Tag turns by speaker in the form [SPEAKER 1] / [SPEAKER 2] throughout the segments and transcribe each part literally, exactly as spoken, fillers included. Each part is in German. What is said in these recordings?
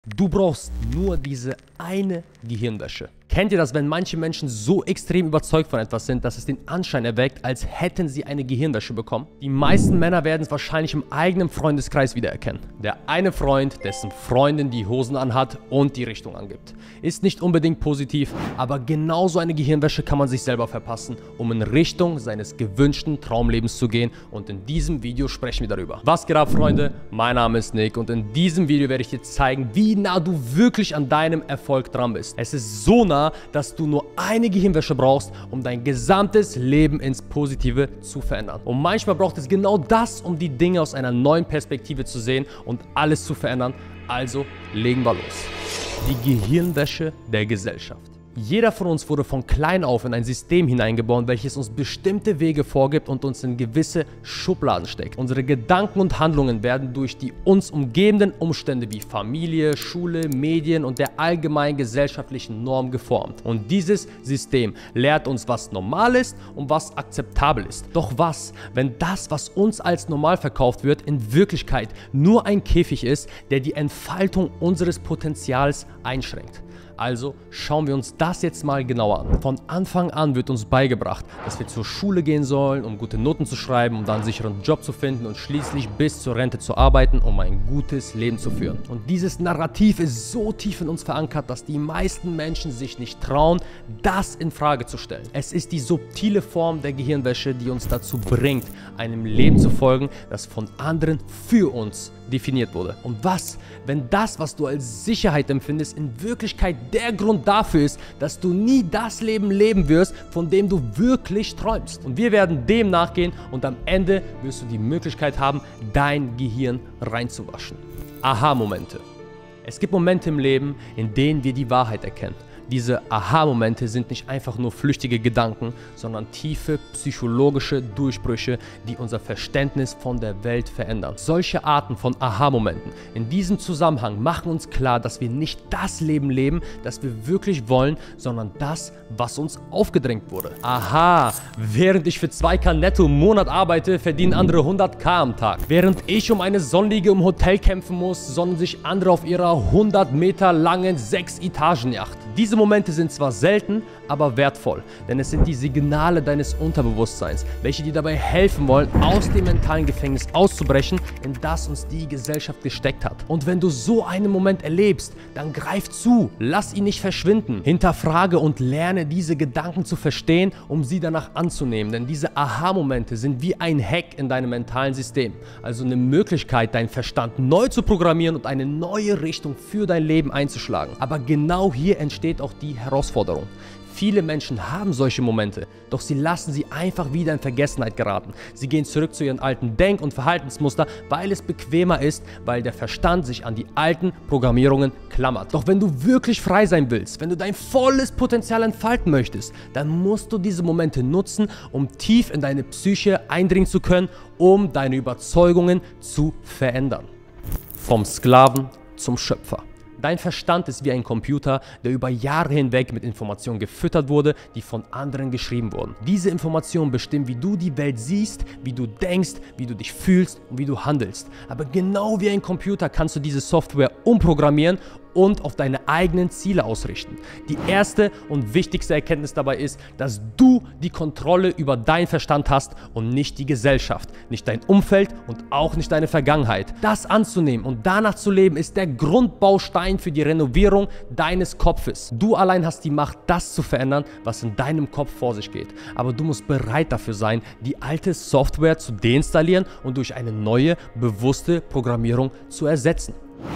[SPEAKER 1] Du brauchst nur diese eine Gehirnwäsche. Kennt ihr das, wenn manche Menschen so extrem überzeugt von etwas sind, dass es den Anschein erweckt, als hätten sie eine Gehirnwäsche bekommen? Die meisten Männer werden es wahrscheinlich im eigenen Freundeskreis wiedererkennen. Der eine Freund, dessen Freundin die Hosen anhat und die Richtung angibt. Ist nicht unbedingt positiv, aber genauso eine Gehirnwäsche kann man sich selber verpassen, um in Richtung seines gewünschten Traumlebens zu gehen, und in diesem Video sprechen wir darüber. Was geht ab, Freunde? Mein Name ist Nick und in diesem Video werde ich dir zeigen, wie nah du wirklich an deinem Erfolg dran bist. Es ist so nah, dass du nur eine Gehirnwäsche brauchst, um dein gesamtes Leben ins Positive zu verändern. Und manchmal braucht es genau das, um die Dinge aus einer neuen Perspektive zu sehen und alles zu verändern. Also legen wir los. Die Gehirnwäsche der Gesellschaft. Jeder von uns wurde von klein auf in ein System hineingeboren, welches uns bestimmte Wege vorgibt und uns in gewisse Schubladen steckt. Unsere Gedanken und Handlungen werden durch die uns umgebenden Umstände wie Familie, Schule, Medien und der allgemeinen gesellschaftlichen Norm geformt. Und dieses System lehrt uns, was normal ist und was akzeptabel ist. Doch was, wenn das, was uns als normal verkauft wird, in Wirklichkeit nur ein Käfig ist, der die Entfaltung unseres Potenzials einschränkt? Also schauen wir uns das jetzt mal genauer an. Von Anfang an wird uns beigebracht, dass wir zur Schule gehen sollen, um gute Noten zu schreiben, um dann einen sicheren Job zu finden und schließlich bis zur Rente zu arbeiten, um ein gutes Leben zu führen. Und dieses Narrativ ist so tief in uns verankert, dass die meisten Menschen sich nicht trauen, das in Frage zu stellen. Es ist die subtile Form der Gehirnwäsche, die uns dazu bringt, einem Leben zu folgen, das von anderen für uns definiert wurde. Und was, wenn das, was du als Sicherheit empfindest, in Wirklichkeit der Grund dafür ist, dass du nie das Leben leben wirst, von dem du wirklich träumst? Und wir werden dem nachgehen und am Ende wirst du die Möglichkeit haben, dein Gehirn reinzuwaschen. Aha-Momente. Es gibt Momente im Leben, in denen wir die Wahrheit erkennen. Diese Aha-Momente sind nicht einfach nur flüchtige Gedanken, sondern tiefe psychologische Durchbrüche, die unser Verständnis von der Welt verändern. Solche Arten von Aha-Momenten in diesem Zusammenhang machen uns klar, dass wir nicht das Leben leben, das wir wirklich wollen, sondern das, was uns aufgedrängt wurde. Aha, während ich für zwei K netto im Monat arbeite, verdienen andere hundert K am Tag. Während ich um eine Sonnenliege im Hotel kämpfen muss, sonnen sich andere auf ihrer hundert Meter langen sechs-Etagen-Yacht. Diese Momente sind zwar selten, aber wertvoll, denn es sind die Signale deines Unterbewusstseins, welche dir dabei helfen wollen, aus dem mentalen Gefängnis auszubrechen, in das uns die Gesellschaft gesteckt hat. Und wenn du so einen Moment erlebst, dann greif zu, lass ihn nicht verschwinden. Hinterfrage und lerne diese Gedanken zu verstehen, um sie danach anzunehmen, denn diese Aha-Momente sind wie ein Hack in deinem mentalen System, also eine Möglichkeit, deinen Verstand neu zu programmieren und eine neue Richtung für dein Leben einzuschlagen. Aber genau hier entsteht steht auch die Herausforderung. Viele Menschen haben solche Momente, doch sie lassen sie einfach wieder in Vergessenheit geraten. Sie gehen zurück zu ihren alten Denk- und Verhaltensmuster, weil es bequemer ist, weil der Verstand sich an die alten Programmierungen klammert. Doch wenn du wirklich frei sein willst, wenn du dein volles Potenzial entfalten möchtest, dann musst du diese Momente nutzen, um tief in deine Psyche eindringen zu können, um deine Überzeugungen zu verändern. Vom Sklaven zum Schöpfer. Dein Verstand ist wie ein Computer, der über Jahre hinweg mit Informationen gefüttert wurde, die von anderen geschrieben wurden. Diese Informationen bestimmen, wie du die Welt siehst, wie du denkst, wie du dich fühlst und wie du handelst. Aber genau wie ein Computer kannst du diese Software umprogrammieren und auf deine eigenen Ziele ausrichten. Die erste und wichtigste Erkenntnis dabei ist, dass du die Kontrolle über deinen Verstand hast und nicht die Gesellschaft, nicht dein Umfeld und auch nicht deine Vergangenheit. Das anzunehmen und danach zu leben, ist der Grundbaustein für die Renovierung deines Kopfes. Du allein hast die Macht, das zu verändern, was in deinem Kopf vor sich geht. Aber du musst bereit dafür sein, die alte Software zu deinstallieren und durch eine neue, bewusste Programmierung zu ersetzen.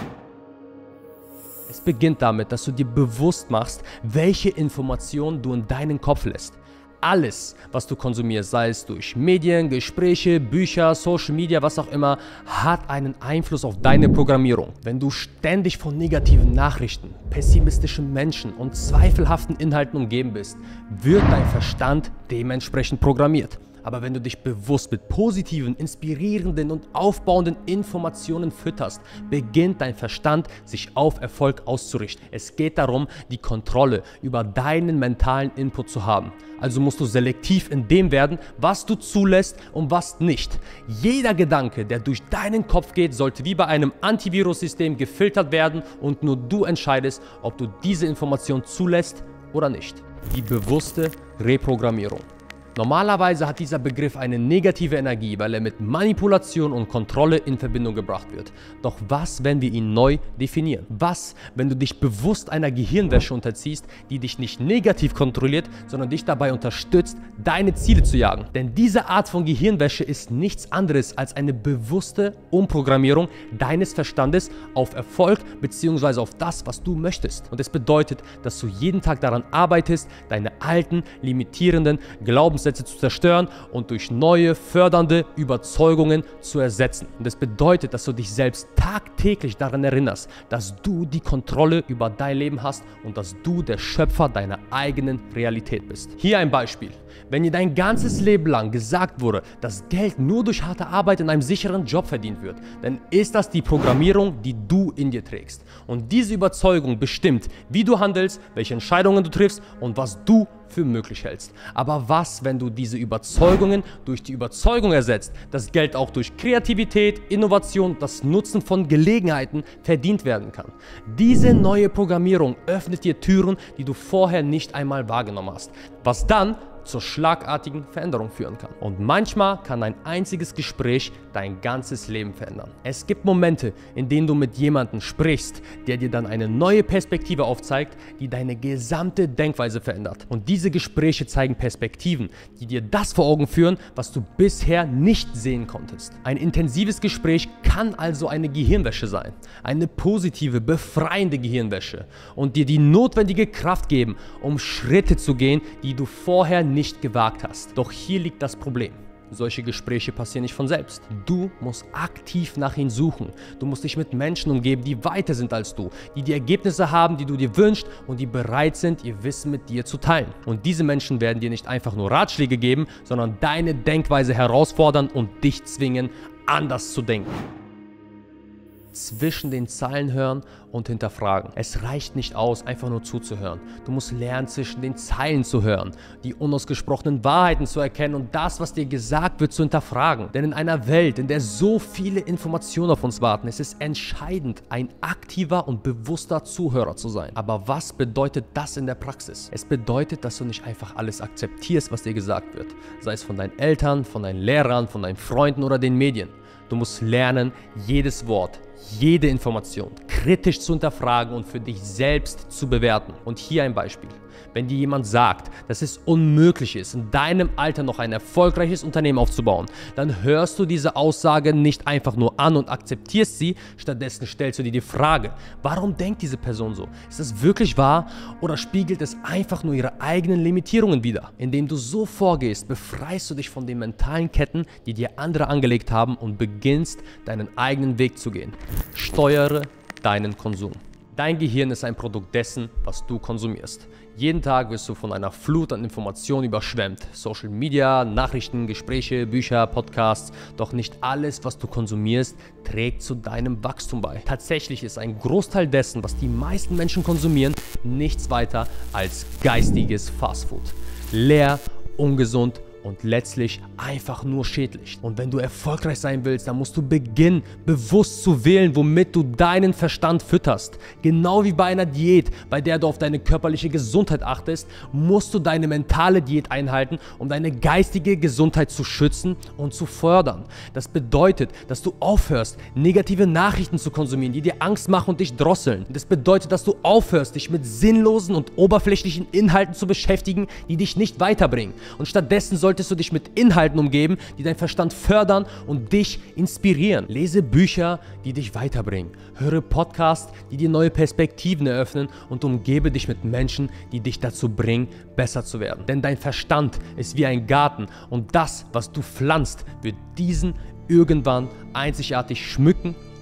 [SPEAKER 1] Es beginnt damit, dass du dir bewusst machst, welche Informationen du in deinen Kopf lässt. Alles, was du konsumierst, sei es durch Medien, Gespräche, Bücher, Social Media, was auch immer, hat einen Einfluss auf deine Programmierung. Wenn du ständig von negativen Nachrichten, pessimistischen Menschen und zweifelhaften Inhalten umgeben bist, wird dein Verstand dementsprechend programmiert. Aber wenn du dich bewusst mit positiven, inspirierenden und aufbauenden Informationen fütterst, beginnt dein Verstand sich auf Erfolg auszurichten. Es geht darum, die Kontrolle über deinen mentalen Input zu haben. Also musst du selektiv in dem werden, was du zulässt und was nicht. Jeder Gedanke, der durch deinen Kopf geht, sollte wie bei einem Antivirus-System gefiltert werden und nur du entscheidest, ob du diese Information zulässt oder nicht. Die bewusste Reprogrammierung. Normalerweise hat dieser Begriff eine negative Energie, weil er mit Manipulation und Kontrolle in Verbindung gebracht wird. Doch was, wenn wir ihn neu definieren? Was, wenn du dich bewusst einer Gehirnwäsche unterziehst, die dich nicht negativ kontrolliert, sondern dich dabei unterstützt, deine Ziele zu jagen? Denn diese Art von Gehirnwäsche ist nichts anderes als eine bewusste Umprogrammierung deines Verstandes auf Erfolg bzw. auf das, was du möchtest. Und es bedeutet, dass du jeden Tag daran arbeitest, deine alten, limitierenden Glaubenssätze zu zerstören und durch neue, fördernde Überzeugungen zu ersetzen. Und das bedeutet, dass du dich selbst tagtäglich daran erinnerst, dass du die Kontrolle über dein Leben hast und dass du der Schöpfer deiner eigenen Realität bist. Hier ein Beispiel. Wenn dir dein ganzes Leben lang gesagt wurde, dass Geld nur durch harte Arbeit in einem sicheren Job verdient wird, dann ist das die Programmierung, die du in dir trägst. Und diese Überzeugung bestimmt, wie du handelst, welche Entscheidungen du triffst und was du für möglich hältst. Aber was, wenn du diese Überzeugungen durch die Überzeugung ersetzt, dass Geld auch durch Kreativität, Innovation und das Nutzen von Gelegenheiten verdient werden kann? Diese neue Programmierung öffnet dir Türen, die du vorher nicht einmal wahrgenommen hast, was dann zur schlagartigen Veränderung führen kann. Und manchmal kann ein einziges Gespräch dein ganzes Leben verändern. Es gibt Momente, in denen du mit jemandem sprichst, der dir dann eine neue Perspektive aufzeigt, die deine gesamte Denkweise verändert. Und diese Gespräche zeigen Perspektiven, die dir das vor Augen führen, was du bisher nicht sehen konntest. Ein intensives Gespräch kann also eine Gehirnwäsche sein. Eine positive, befreiende Gehirnwäsche und dir die notwendige Kraft geben, um Schritte zu gehen, die du vorher nicht nicht gewagt hast. Doch hier liegt das Problem. Solche Gespräche passieren nicht von selbst. Du musst aktiv nach ihnen suchen. Du musst dich mit Menschen umgeben, die weiter sind als du, die die Ergebnisse haben, die du dir wünschst und die bereit sind, ihr Wissen mit dir zu teilen. Und diese Menschen werden dir nicht einfach nur Ratschläge geben, sondern deine Denkweise herausfordern und dich zwingen, anders zu denken. Zwischen den Zeilen hören und hinterfragen. Es reicht nicht aus, einfach nur zuzuhören. Du musst lernen, zwischen den Zeilen zu hören, die unausgesprochenen Wahrheiten zu erkennen und das, was dir gesagt wird, zu hinterfragen. Denn in einer Welt, in der so viele Informationen auf uns warten, ist es entscheidend, ein aktiver und bewusster Zuhörer zu sein. Aber was bedeutet das in der Praxis? Es bedeutet, dass du nicht einfach alles akzeptierst, was dir gesagt wird. Sei es von deinen Eltern, von deinen Lehrern, von deinen Freunden oder den Medien. Du musst lernen, jedes Wort, jede Information kritisch zu hinterfragen und für dich selbst zu bewerten. Und hier ein Beispiel. Wenn dir jemand sagt, dass es unmöglich ist, in deinem Alter noch ein erfolgreiches Unternehmen aufzubauen, dann hörst du diese Aussage nicht einfach nur an und akzeptierst sie, stattdessen stellst du dir die Frage, warum denkt diese Person so? Ist das wirklich wahr oder spiegelt es einfach nur ihre eigenen Limitierungen wider? Indem du so vorgehst, befreist du dich von den mentalen Ketten, die dir andere angelegt haben und beginnst, deinen eigenen Weg zu gehen. Steuere deinen Konsum. Dein Gehirn ist ein Produkt dessen, was du konsumierst. Jeden Tag wirst du von einer Flut an Informationen überschwemmt. Social Media, Nachrichten, Gespräche, Bücher, Podcasts. Doch nicht alles, was du konsumierst, trägt zu deinem Wachstum bei. Tatsächlich ist ein Großteil dessen, was die meisten Menschen konsumieren, nichts weiter als geistiges Fastfood. Leer, ungesund und letztlich einfach nur schädlich. Und wenn du erfolgreich sein willst, dann musst du beginnen, bewusst zu wählen, womit du deinen Verstand fütterst. Genau wie bei einer Diät, bei der du auf deine körperliche Gesundheit achtest, musst du deine mentale Diät einhalten, um deine geistige Gesundheit zu schützen und zu fördern. Das bedeutet, dass du aufhörst, negative Nachrichten zu konsumieren, die dir Angst machen und dich drosseln. Das bedeutet, dass du aufhörst, dich mit sinnlosen und oberflächlichen Inhalten zu beschäftigen, die dich nicht weiterbringen. Und stattdessen solltest du dich mit Inhalten umgeben, die deinen Verstand fördern und dich inspirieren. Lese Bücher, die dich weiterbringen. Höre Podcasts, die dir neue Perspektiven eröffnen und umgebe dich mit Menschen, die dich dazu bringen, besser zu werden. Denn dein Verstand ist wie ein Garten und das, was du pflanzt, wird diesen irgendwann einzigartig schmücken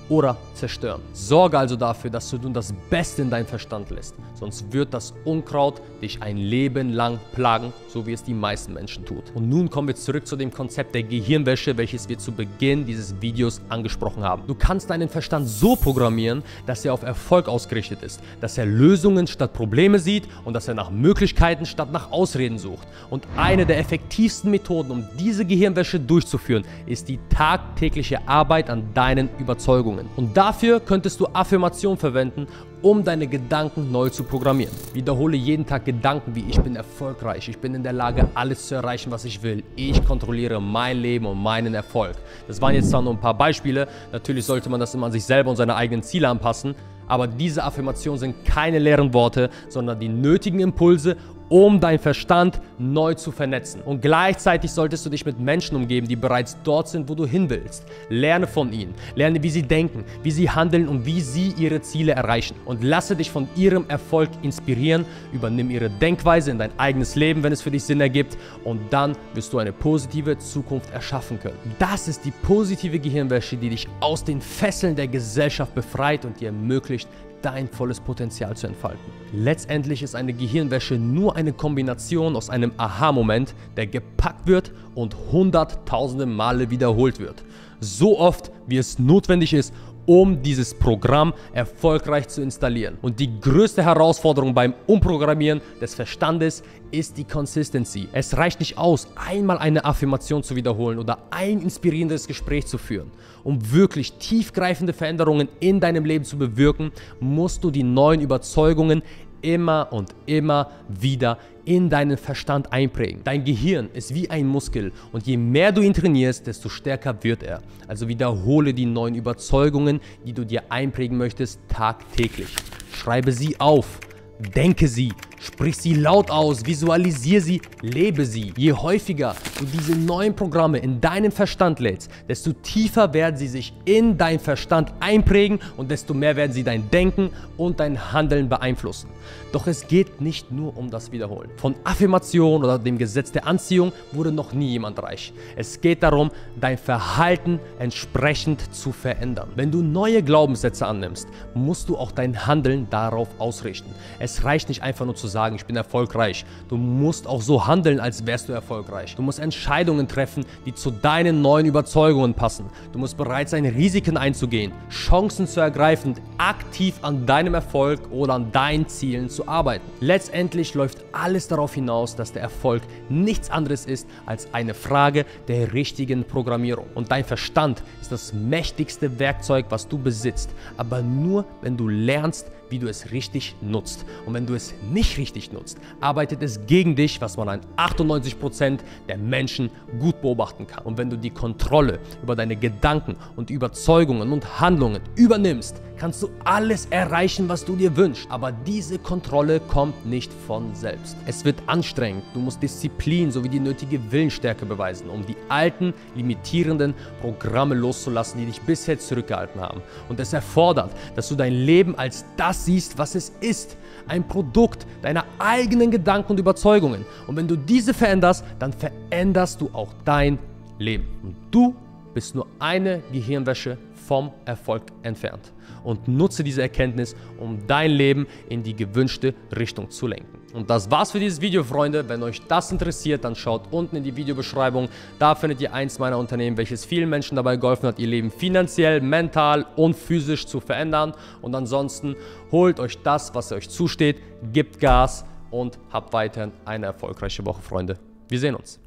[SPEAKER 1] oder zerstören. Sorge also dafür, dass du nun das Beste in deinem Verstand lässt, sonst wird das Unkraut dich ein Leben lang plagen, so wie es die meisten Menschen tut. Und nun kommen wir zurück zu dem Konzept der Gehirnwäsche, welches wir zu Beginn dieses Videos angesprochen haben. Du kannst deinen Verstand so programmieren, dass er auf Erfolg ausgerichtet ist, dass er Lösungen statt Probleme sieht und dass er nach Möglichkeiten statt nach Ausreden sucht. Und eine der effektivsten Methoden, um diese Gehirnwäsche durchzuführen, ist die tagtägliche Arbeit an deinen Überzeugungen. Und dafür könntest du Affirmationen verwenden, um deine Gedanken neu zu programmieren. Wiederhole jeden Tag Gedanken wie: Ich bin erfolgreich, ich bin in der Lage, alles zu erreichen, was ich will. Ich kontrolliere mein Leben und meinen Erfolg. Das waren jetzt zwar nur ein paar Beispiele, natürlich sollte man das immer an sich selber und seine eigenen Ziele anpassen, aber diese Affirmationen sind keine leeren Worte, sondern die nötigen Impulse, um deinen Verstand neu zu vernetzen. Und gleichzeitig solltest du dich mit Menschen umgeben, die bereits dort sind, wo du hin willst. Lerne von ihnen. Lerne, wie sie denken, wie sie handeln und wie sie ihre Ziele erreichen. Und lasse dich von ihrem Erfolg inspirieren. Übernimm ihre Denkweise in dein eigenes Leben, wenn es für dich Sinn ergibt. Und dann wirst du eine positive Zukunft erschaffen können. Das ist die positive Gehirnwäsche, die dich aus den Fesseln der Gesellschaft befreit und dir ermöglicht, dein volles Potenzial zu entfalten. Letztendlich ist eine Gehirnwäsche nur eine Kombination aus einem Aha-Moment, der gepackt wird und hunderttausende Male wiederholt wird. So oft, wie es notwendig ist, um dieses Programm erfolgreich zu installieren. Und die größte Herausforderung beim Umprogrammieren des Verstandes ist die Consistency. Es reicht nicht aus, einmal eine Affirmation zu wiederholen oder ein inspirierendes Gespräch zu führen. Um wirklich tiefgreifende Veränderungen in deinem Leben zu bewirken, musst du die neuen Überzeugungen immer und immer wieder in deinen Verstand einprägen. Dein Gehirn ist wie ein Muskel und je mehr du ihn trainierst, desto stärker wird er. Also wiederhole die neuen Überzeugungen, die du dir einprägen möchtest, tagtäglich. Schreibe sie auf, denke sie, sprich sie laut aus, visualisiere sie, lebe sie. Je häufiger du diese neuen Programme in deinen Verstand lädst, desto tiefer werden sie sich in deinen Verstand einprägen und desto mehr werden sie dein Denken und dein Handeln beeinflussen. Doch es geht nicht nur um das Wiederholen. Von Affirmation oder dem Gesetz der Anziehung wurde noch nie jemand reich. Es geht darum, dein Verhalten entsprechend zu verändern. Wenn du neue Glaubenssätze annimmst, musst du auch dein Handeln darauf ausrichten. Es reicht nicht einfach nur zu sagen, ich bin erfolgreich. Du musst auch so handeln, als wärst du erfolgreich. Du musst Entscheidungen treffen, die zu deinen neuen Überzeugungen passen. Du musst bereit sein, Risiken einzugehen, Chancen zu ergreifen und aktiv an deinem Erfolg oder an deinen Zielen zu arbeiten. Letztendlich läuft alles darauf hinaus, dass der Erfolg nichts anderes ist als eine Frage der richtigen Programmierung. Und dein Verstand ist das mächtigste Werkzeug, was du besitzt. Aber nur, wenn du lernst, wie du es richtig nutzt. Und wenn du es nicht richtig nutzt, arbeitet es gegen dich, was man an achtundneunzig Prozent der Menschen gut beobachten kann. Und wenn du die Kontrolle über deine Gedanken und Überzeugungen und Handlungen übernimmst, kannst du alles erreichen, was du dir wünschst. Aber diese Kontrolle kommt nicht von selbst. Es wird anstrengend. Du musst Disziplin sowie die nötige Willensstärke beweisen, um die alten, limitierenden Programme loszulassen, die dich bisher zurückgehalten haben. Und es erfordert, dass du dein Leben als das siehst, was es ist. Ein Produkt deiner eigenen Gedanken und Überzeugungen. Und wenn du diese veränderst, dann veränderst du auch dein Leben. Und du bist nur eine Gehirnwäsche vom Erfolg entfernt. Und nutze diese Erkenntnis, um dein Leben in die gewünschte Richtung zu lenken. Und das war's für dieses Video, Freunde. Wenn euch das interessiert, dann schaut unten in die Videobeschreibung. Da findet ihr eins meiner Unternehmen, welches vielen Menschen dabei geholfen hat, ihr Leben finanziell, mental und physisch zu verändern. Und ansonsten holt euch das, was euch zusteht, gebt Gas und habt weiterhin eine erfolgreiche Woche, Freunde. Wir sehen uns.